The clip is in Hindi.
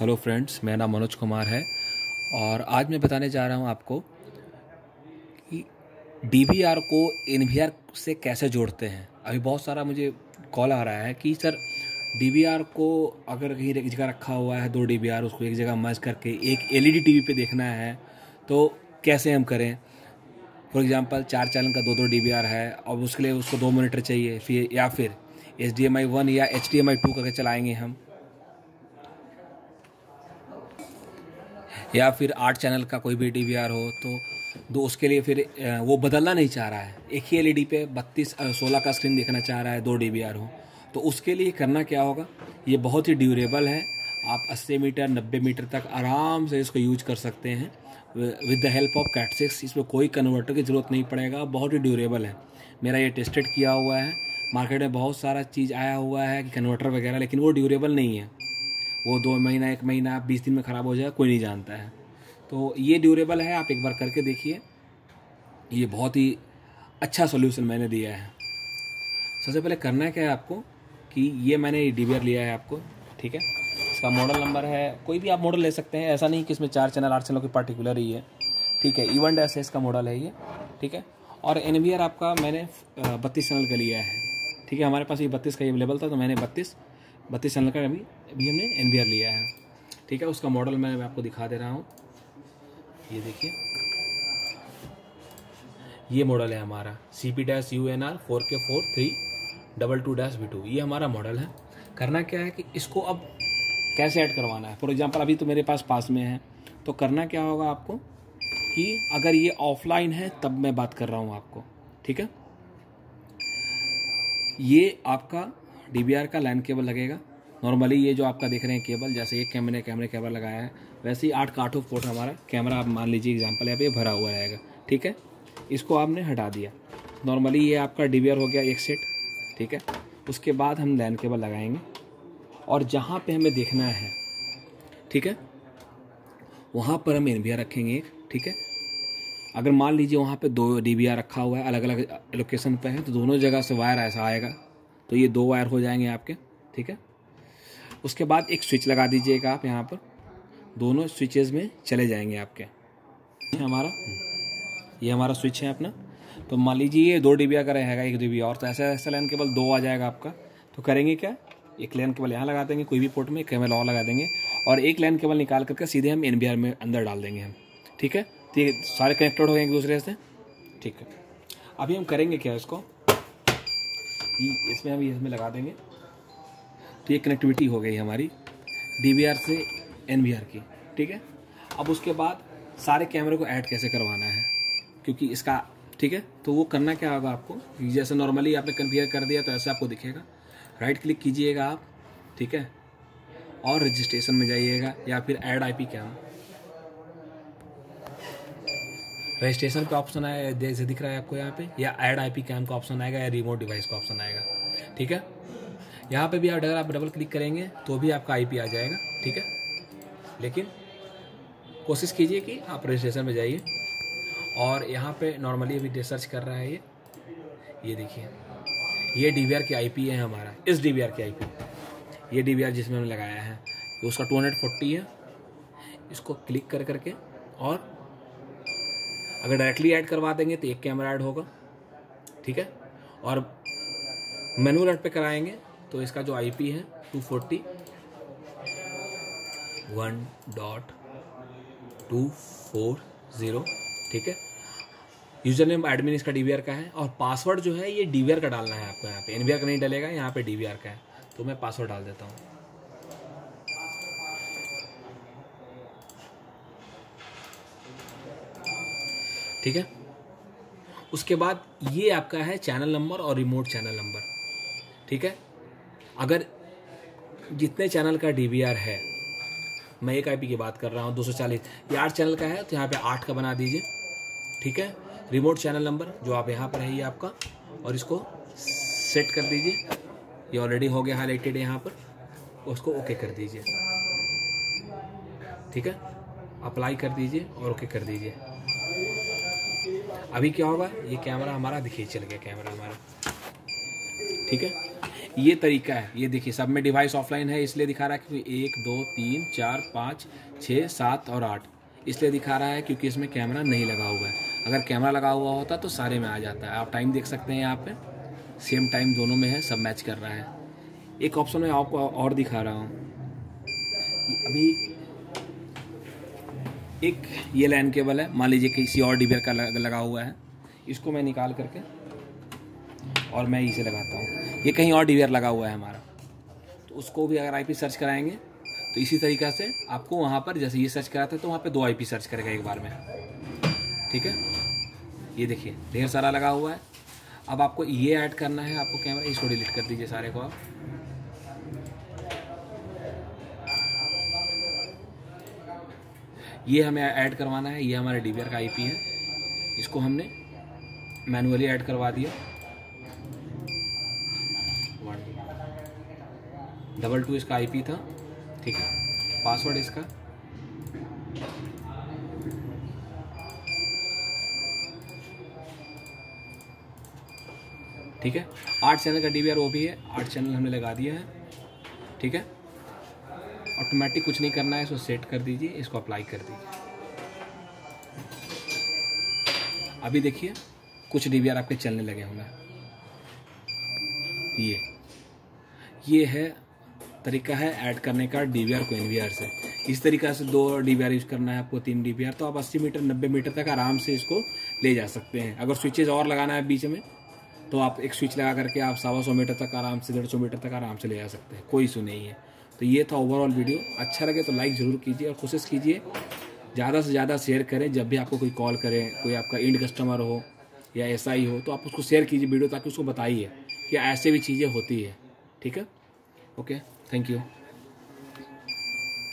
हेलो फ्रेंड्स, मेरा नाम मनोज कुमार है और आज मैं बताने जा रहा हूं आपको कि डीवीआर को एनवीआर से कैसे जोड़ते हैं। अभी बहुत सारा मुझे कॉल आ रहा है कि सर डीवीआर को अगर कहीं एक जगह रखा हुआ है, दो डीवीआर उसको एक जगह मर्ज करके एक एलईडी टीवी पे देखना है तो कैसे हम करें। फॉर एग्जांपल 4 चैनल का दो डीवीआर है और उसके लिए उसको 2 मॉनिटर चाहिए, फिर या फिर HDMI 1 या HDMI 2 करके चलाएंगे हम, या फिर 8 चैनल का कोई भी डीवीआर हो तो दो उसके लिए फिर वो बदलना नहीं चाह रहा है, एक ही एलईडी पे 16 का स्क्रीन देखना चाह रहा है, 2 डीवीआर हो तो उसके लिए करना क्या होगा। ये बहुत ही ड्यूरेबल है, आप 80 मीटर 90 मीटर तक आराम से इसको यूज कर सकते हैं विद द हेल्प ऑफ कैट6। इसमें कोई कन्वर्टर की ज़रूरत नहीं पड़ेगा, बहुत ही ड्यूरेबल है। मेरा ये टेस्टेड किया हुआ है, मार्केट में बहुत सारा चीज़ आया हुआ है कि कन्वर्टर वगैरह, लेकिन वो ड्यूरेबल नहीं है। वो 2 महीना 1 महीना 20 दिन में ख़राब हो जाएगा, कोई नहीं जानता है। तो ये ड्यूरेबल है, आप एक बार करके देखिए। ये बहुत ही अच्छा सॉल्यूशन मैंने दिया है। सबसे पहले करना है क्या है आपको कि ये मैंने डीवीआर लिया है आपको, ठीक है। इसका मॉडल नंबर है, कोई भी आप मॉडल ले सकते हैं, ऐसा नहीं कि इसमें 4 चैनल 8 चैनल कोई पर्टिकुलर ही है, ठीक है। इवन डैश है इसका मॉडल है ये, ठीक है। और एनवीआर आपका मैंने 32 चैनल का लिया है, ठीक है। हमारे पास ये 32 का अवेलेबल था तो मैंने 32 चैनल का अभी हमने एनवीआर लिया है, ठीक है। उसका मॉडल मैं आपको दिखा दे रहा हूँ, ये देखिए, ये मॉडल है हमारा CP-UNR 4K4322-V2, ये हमारा मॉडल है। करना क्या है कि इसको अब कैसे ऐड करवाना है। फॉर एग्जांपल अभी तो मेरे पास में है, तो करना क्या होगा आपको कि अगर ये ऑफलाइन है तब मैं बात कर रहा हूँ आपको, ठीक है। ये आपका डीवीआर का लैन केबल लगेगा। नॉर्मली ये जो आपका देख रहे हैं केबल, जैसे एक कैमरे केबल लगाया है, वैसे ही 8 का 8 पोर्ट हमारा कैमरा, आप मान लीजिए एग्जांपल यहाँ पे भरा हुआ रहेगा, ठीक है। इसको आपने हटा दिया। नॉर्मली ये आपका डीवीआर हो गया एक सेट, ठीक है। उसके बाद हम लैन केबल लगाएंगे और जहाँ पे हमें देखना है, ठीक है, वहाँ पर हम एनवीआर रखेंगे एक, ठीक है। अगर मान लीजिए वहाँ पे 2 डीवीआर रखा हुआ है, अलग अलग लोकेशन पे है, तो दोनों जगह से वायर ऐसा आएगा, तो ये 2 वायर हो जाएंगे आपके, ठीक है। उसके बाद एक स्विच लगा दीजिएगा आप, यहाँ पर दोनों स्विचेस में चले जाएंगे आपके। ये हमारा स्विच है अपना। तो मान लीजिए ये 2 डीवीआर का रहेगा, एक डीवीआर और, तो ऐसा लैन केबल 2 आ जाएगा आपका। तो करेंगे क्या, एक लैन केबल यहाँ लगा देंगे, कोई भी पोर्ट में केबल और लगा देंगे, और एक लैन केबल निकाल करके सीधे हम एनवीआर में अंदर डाल देंगे हम, ठीक है। तो ये सारे कनेक्टेड हो गए एक दूसरे से, ठीक है। अभी हम करेंगे क्या, इसको इसमें लगा देंगे, तो ये कनेक्टिविटी हो गई हमारी डीवीआर से एनवीआर की, ठीक है। अब उसके बाद सारे कैमरे को ऐड कैसे करवाना है, क्योंकि इसका, ठीक है, तो वो करना क्या होगा आपको, जैसे नॉर्मली आपने कन्फिगर कर दिया तो ऐसे आपको दिखेगा। राइट क्लिक कीजिएगा आप, ठीक है, और रजिस्ट्रेशन में जाइएगा या फिर ऐड आईपी कैम, रजिस्ट्रेशन का ऑप्शन आएगा, जैसे दिख रहा है आपको यहाँ पे, या ऐड आईपी कैम का ऑप्शन आएगा, या रिमोट डिवाइस का ऑप्शन आएगा, ठीक है। यहाँ पे भी अगर आप डबल क्लिक करेंगे तो भी आपका आईपी आ जाएगा, ठीक है। लेकिन कोशिश कीजिए कि आप रजिस्ट्रेशन में जाइए, और यहाँ पे नॉर्मली अभी सर्च कर रहा है ये देखिए, ये डीवीआर की आईपी है हमारा, इस डीवीआर की आईपी, ये डीवीआर जिसमें हमने लगाया है उसका 240 है। इसको क्लिक कर करके, और अगर डायरेक्टली ऐड करवा देंगे तो एक कैमरा ऐड होगा, ठीक है। और मैनुअल ऐड पे कराएंगे तो इसका जो आईपी है 240.1.240, ठीक है। यूजर नेम एडमिन इसका डीवीआर का है, और पासवर्ड जो है ये डीवीआर का डालना है आपको। यहाँ पे एनवीआर का नहीं डलेगा, यहाँ पे डीवीआर का है, तो मैं पासवर्ड डाल देता हूँ, ठीक है। उसके बाद ये आपका है चैनल नंबर और रिमोट चैनल नंबर, ठीक है। अगर जितने चैनल का डीवीआर है, मैं एक आईपी की बात कर रहा हूँ 240, ये 8 चैनल का है तो यहाँ पे 8 का बना दीजिए, ठीक है। रिमोट चैनल नंबर जो आप यहाँ पर है ये आपका, और इसको सेट कर दीजिए। ये ऑलरेडी हो गया हाईलाइटेड यहाँ पर, उसको ओके कर दीजिए, ठीक है। अप्लाई कर दीजिए और ओके कर दीजिए। अभी क्या होगा, ये कैमरा हमारा देखिए चल गया कैमरा हमारा, ठीक है। ये तरीका है। ये देखिए सब में डिवाइस ऑफलाइन है इसलिए दिखा रहा है क्योंकि 1 2 3 4 5 6 7 और 8 इसलिए दिखा रहा है क्योंकि इसमें कैमरा नहीं लगा हुआ है। अगर कैमरा लगा हुआ होता तो सारे में आ जाता है। आप टाइम देख सकते हैं यहाँ पे सेम टाइम दोनों में है, सब मैच कर रहा है। एक ऑप्शन मैं आपको और दिखा रहा हूँ। अभी एक ये लैन केबल है, मान लीजिए किसी और डीवीआर का लगा हुआ है, इसको मैं निकाल करके और मैं इसे लगाता हूँ। ये कहीं और डीवीआर लगा हुआ है हमारा, तो उसको भी अगर आईपी सर्च कराएंगे तो इसी तरीक़ा से आपको वहाँ पर जैसे ये सर्च कराते हैं तो वहाँ पे 2 आईपी सर्च करेगा एक बार में। ठीक है, ये देखिए ढेर सारा लगा हुआ है। अब आपको ये ऐड करना है, आपको कैमरा इसको डिलीट कर दीजिए सारे को आप। ये हमें ऐड करवाना है, ये हमारे डीवीआर का आईपी है, इसको हमने मैनुअली ऐड करवा दिया। 122 इसका आईपी था। ठीक है, पासवर्ड इसका ठीक है। 8 चैनल का डीवीआर वो भी है, 8 चैनल हमने लगा दिया है। ठीक है, ऑटोमेटिक कुछ नहीं करना है, इसको सेट कर दीजिए, इसको अप्लाई कर दीजिए। अभी देखिए कुछ डीवीआर आपके चलने लगे होंगे। ये है तरीका है ऐड करने का डीवीआर को एनवीआर से। इस तरीका से 2 डीवीआर यूज करना है आपको, 3 डीवीआर, तो आप 80 मीटर 90 मीटर तक आराम से इसको ले जा सकते हैं। अगर स्विचेज और लगाना है बीच में तो आप एक स्विच लगा करके आप 125 मीटर तक आराम से, 150 मीटर तक आराम से ले जा सकते हैं, कोई इशू नहीं है। तो ये था ओवरऑल वीडियो। अच्छा लगे तो लाइक ज़रूर कीजिए और कोशिश कीजिए ज़्यादा से ज़्यादा शेयर करें। जब भी आपको कोई कॉल करे, कोई आपका इंड कस्टमर हो या ऐसा ही हो, तो आप उसको शेयर कीजिए वीडियो, ताकि उसको बताइए कि ऐसे भी चीज़ें होती है। ठीक है, ओके, थैंक यू।